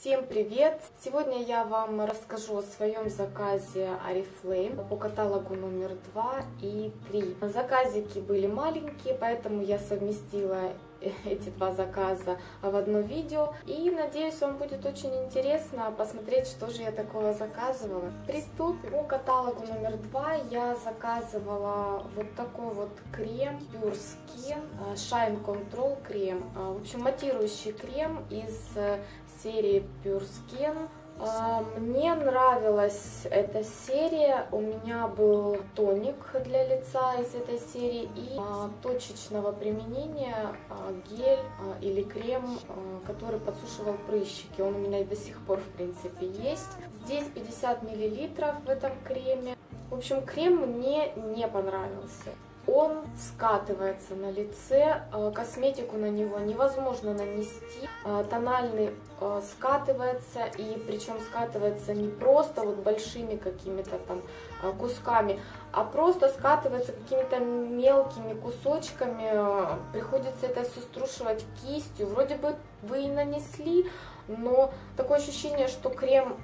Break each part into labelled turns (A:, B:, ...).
A: Всем привет! Сегодня я вам расскажу о своем заказе Oriflame по каталогу номер 2 и 3. Заказики были маленькие, поэтому я совместила эти два заказа в одно видео. И надеюсь, вам будет очень интересно посмотреть, что же я такого заказывала. Приступим. По каталогу номер 2 я заказывала вот такой вот крем Pure Skin Shine Control крем. В общем, матирующий крем из серии Pure Skin. Мне нравилась эта серия, у меня был тоник для лица из этой серии и точечного применения гель или крем, который подсушивал прыщики. Он у меня и до сих пор в принципе есть. Здесь 50 мл в этом креме. В общем, крем мне не понравился. Он скатывается на лице, косметику на него невозможно нанести, тональный скатывается, и причем скатывается не просто вот большими какими-то там кусками, а просто скатывается какими-то мелкими кусочками, приходится это все струшивать кистью. Вроде бы вы и нанесли, но такое ощущение, что крем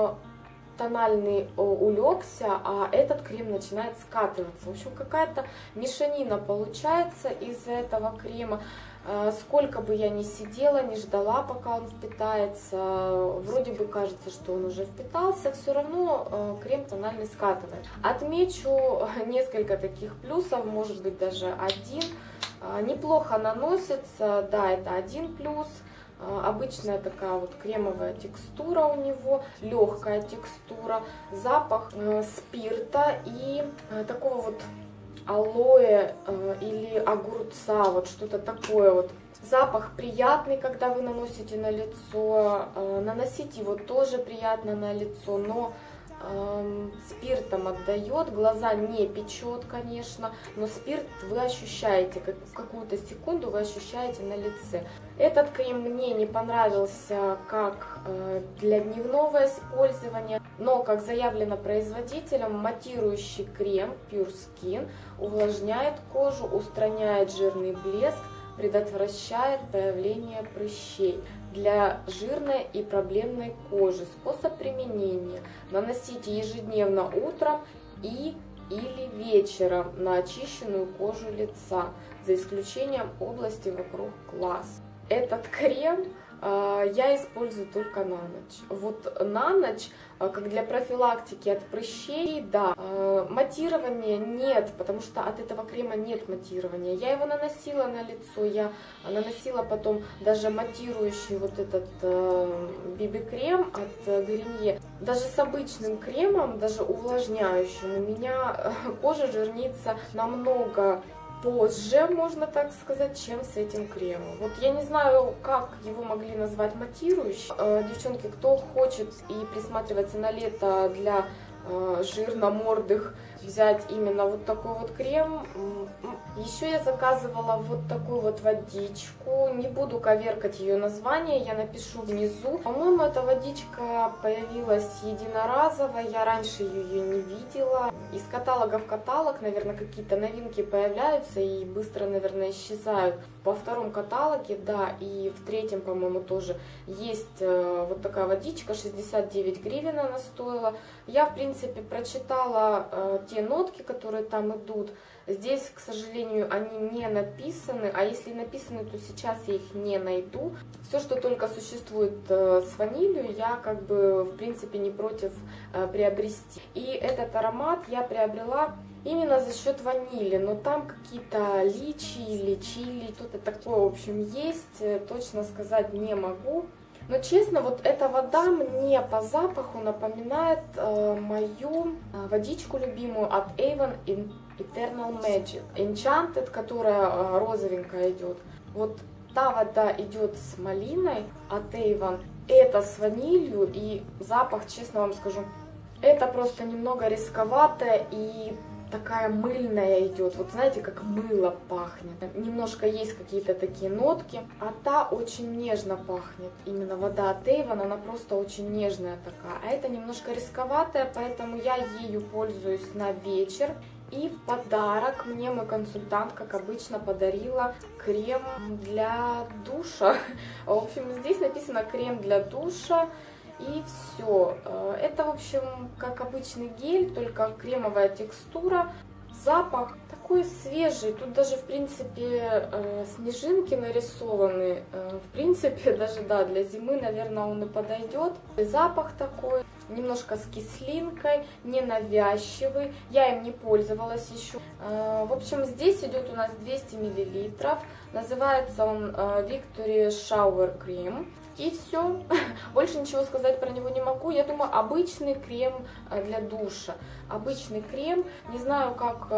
A: тональный улегся, а этот крем начинает скатываться. В общем, какая-то мешанина получается из этого крема. Сколько бы я ни сидела, не ждала, пока он впитается, вроде бы кажется, что он уже впитался, все равно крем тональный скатывает. Отмечу несколько таких плюсов, может быть даже один. Неплохо наносится, да, это один плюс. Обычная такая вот кремовая текстура у него, легкая текстура, запах спирта и такого вот алоэ или огурца, вот что-то такое вот. Запах приятный, когда вы наносите на лицо, наносить его тоже приятно на лицо, но спиртом отдает, глаза не печет, конечно, но спирт вы ощущаете, какую-то секунду вы ощущаете на лице. Этот крем мне не понравился как для дневного использования, но, как заявлено производителем, матирующий крем Pure Skin увлажняет кожу, устраняет жирный блеск, предотвращает появление прыщей. Для жирной и проблемной кожи способ применения: наносите ежедневно утром или вечером на очищенную кожу лица, за исключением области вокруг глаз. Этот крем я использую только на ночь. Вот на ночь, как для профилактики от прыщей, да. Матирования нет, потому что от этого крема нет матирования. Я его наносила на лицо, я наносила потом даже матирующий вот этот BB-крем от Garnier. Даже с обычным кремом, даже увлажняющим, у меня кожа жирнится намного позже, можно так сказать, чем с этим кремом. Вот я не знаю, как его могли назвать матирующим. Девчонки, кто хочет и присматривается на лето для жирномордых, взять именно вот такой вот крем. Еще я заказывала вот такую вот водичку. Не буду коверкать ее название, я напишу внизу. По-моему, эта водичка появилась единоразово, я раньше ее не видела. Из каталога в каталог, наверное, какие-то новинки появляются и быстро, наверное, исчезают. Во втором каталоге, да, и в третьем, по-моему, тоже есть вот такая водичка, 69 гривен она стоила. Я, в принципе, прочитала те нотки, которые там идут. Здесь, к сожалению, они не написаны, а если написаны, то сейчас я их не найду. Все, что только существует с ванилью, я как бы, в принципе, не против приобрести. И этот аромат я приобрела именно за счет ванили, но там какие-то личи или чили, что-то такое, в общем, есть, точно сказать не могу. Но честно, вот эта вода мне по запаху напоминает мою водичку любимую от Avon Eternal Magic Enchanted, которая розовенькая идет. Вот та вода идет с малиной от Avon, это с ванилью, и запах, честно вам скажу, это просто немного рисковатое и такая мыльная идет, вот знаете, как мыло пахнет. Немножко есть какие-то такие нотки, а та очень нежно пахнет. Именно вода от Avon, она просто очень нежная такая. А это немножко рисковатая, поэтому я ею пользуюсь на вечер И в подарок мне мой консультант, как обычно, подарила крем для душа. В общем, здесь написано крем для душа. И все. Это, в общем, как обычный гель, только кремовая текстура. Запах такой свежий. Тут даже, в принципе, снежинки нарисованы. В принципе, даже, да, для зимы, наверное, он и подойдет. И запах такой, немножко с кислинкой, ненавязчивый. Я им не пользовалась еще. В общем, здесь идет у нас 200 мл. Называется он Victory Shower Cream. И все. Больше ничего сказать про него не могу. Я думаю, обычный крем для душа. Обычный крем. Не знаю, как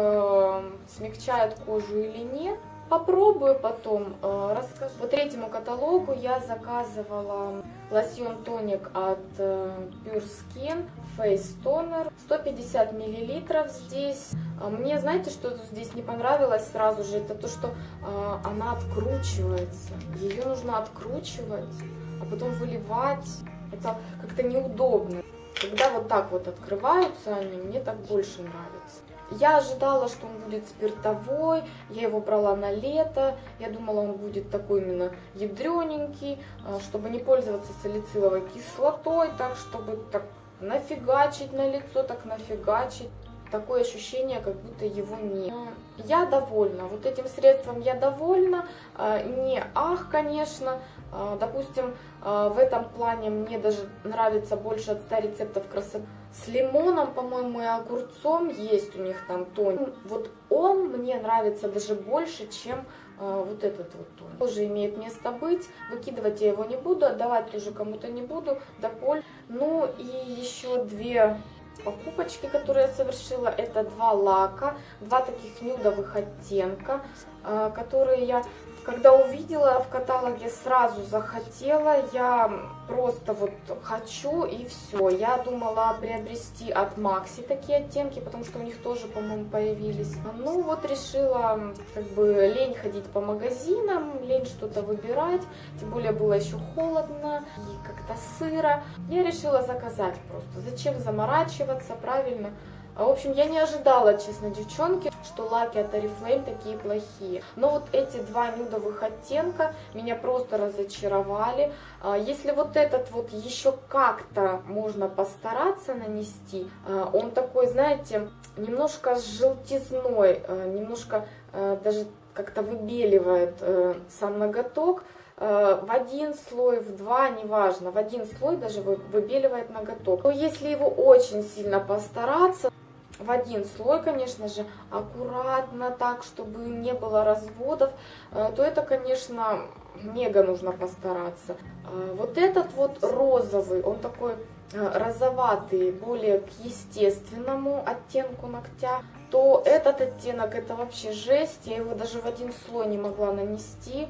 A: смягчает кожу или нет. Попробую потом, расскажу. По третьему каталогу я заказывала лосьон тоник от Pure Skin Face Toner. 150 мл здесь. Мне, знаете, что здесь не понравилось сразу же? Это то, что она откручивается. Ее нужно откручивать, а потом выливать. Это как-то неудобно. Когда вот так вот открываются они, мне так больше нравится. Я ожидала, что он будет спиртовой, я его брала на лето, я думала, он будет такой именно ядрененький, чтобы не пользоваться салициловой кислотой, так, чтобы так нафигачить на лицо, так нафигачить. Такое ощущение, как будто его нет. Я довольна. Вот этим средством я довольна. Не ах, конечно. Допустим, в этом плане мне даже нравится больше от 100 рецептов красоты. С лимоном, по-моему, и огурцом есть у них там тоник. Вот он мне нравится даже больше, чем вот этот вот тоник. Тоже имеет место быть. Выкидывать я его не буду, отдавать тоже кому-то не буду. До поль. Ну и еще две покупочки, которые я совершила, это два лака, два таких нюдовых оттенка, которые я, когда увидела в каталоге, сразу захотела. Я просто вот хочу и все. Я думала приобрести от Макси такие оттенки, потому что у них тоже, по-моему, появились. Ну вот решила, как бы лень ходить по магазинам, лень что-то выбирать, тем более было еще холодно и как-то сыро. Я решила заказать просто. Зачем заморачиваться, правильно? В общем, я не ожидала, честно, девчонки, что лаки от Oriflame такие плохие. Но вот эти два нюдовых оттенка меня просто разочаровали. Если вот этот вот еще как-то можно постараться нанести, он такой, знаете, немножко с желтизной, немножко даже как-то выбеливает сам ноготок. В один слой, в два, неважно, в один слой даже выбеливает ноготок. Но если его очень сильно постараться, в один слой, конечно же, аккуратно так, чтобы не было разводов, то это, конечно, мега нужно постараться. Вот этот вот розовый, он такой розоватый, более к естественному оттенку ногтя, то этот оттенок это вообще жесть, я его даже в один слой не могла нанести.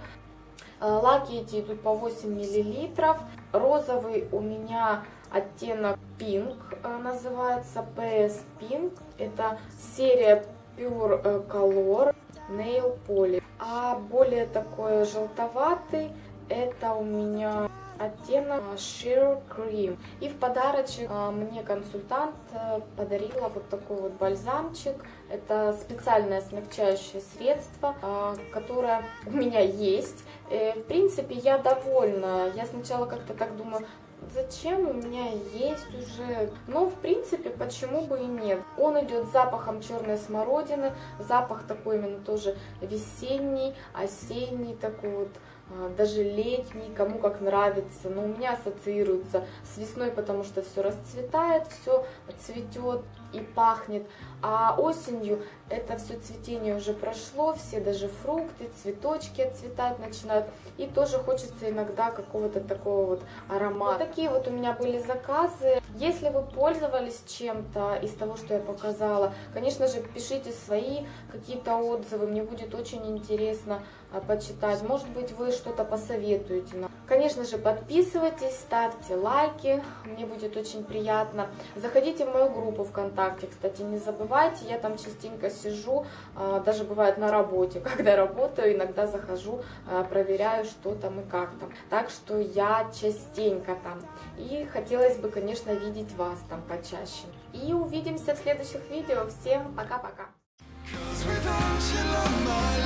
A: Лаки эти идут по 8 мл. Розовый у меня оттенок Pink, называется PS Pink. Это серия Pure Color Nail Polish. А более такой желтоватый это у меня оттенок Sheer Cream. И в подарочек мне консультант подарила вот такой вот бальзамчик. Это специальное смягчающее средство, которое у меня есть. В принципе, я довольна. Я сначала как-то так думаю, зачем, у меня есть уже. Но, в принципе, почему бы и нет. Он идет с запахом черной смородины. Запах такой именно тоже весенний, осенний такой вот. Даже летний, кому как нравится, но у меня ассоциируется с весной, потому что все расцветает, все цветет и пахнет, а осенью это все цветение уже прошло, все даже фрукты, цветочки отцветать начинают, и тоже хочется иногда какого-то такого вот аромата. Вот такие вот у меня были заказы. Если вы пользовались чем-то из того, что я показала, конечно же, пишите свои какие-то отзывы, мне будет очень интересно почитать. Может быть, вы что-то посоветуете нам. Конечно же, подписывайтесь, ставьте лайки, мне будет очень приятно. Заходите в мою группу ВКонтакте, кстати, не забывайте, я там частенько сижу, даже бывает на работе, когда работаю, иногда захожу, проверяю, что там и как там. Так что я частенько там. И хотелось бы, конечно, видеть вас там почаще. И увидимся в следующих видео. Всем пока-пока!
B: кончила моя.